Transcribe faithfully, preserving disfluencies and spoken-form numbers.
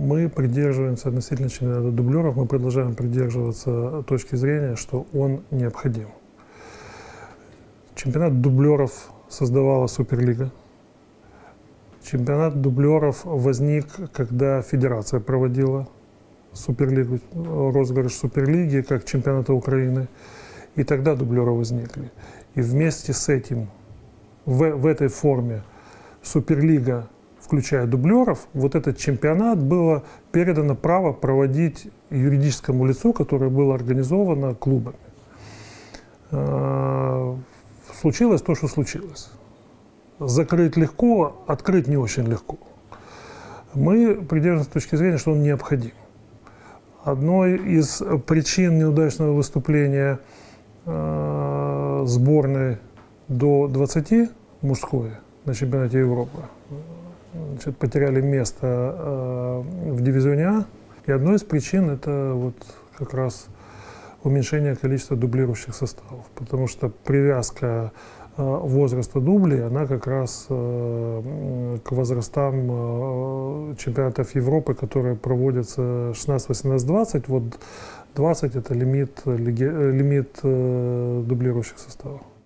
мы придерживаемся относительно чемпионата дублеров, мы продолжаем придерживаться точки зрения, что он необходим. Чемпионат дублеров создавала Суперлига. Чемпионат дублеров возник, когда федерация проводила Суперлигу, розыгрыш Суперлиги, как чемпионата Украины. И тогда дублеры возникли. И вместе с этим, в, в этой форме Суперлига, включая дублеров, вот этот чемпионат было передано право проводить юридическому лицу, которое было организовано клубами. Случилось то, что случилось. Закрыть легко, открыть не очень легко. Мы придерживаемся точки зрения, что он необходим. Одной из причин неудачного выступления э, сборной до двадцати мужской на чемпионате Европы, значит, потеряли место э, в дивизионе А. И одной из причин это вот как раз уменьшение количества дублирующих составов, потому что привязка э, возраста дублей, она как раз э, к возрастам э, чемпионатов Европы, которые проводятся шестнадцать, восемнадцать, двадцать, вот двадцать это лимит, лимит э, дублирующих составов.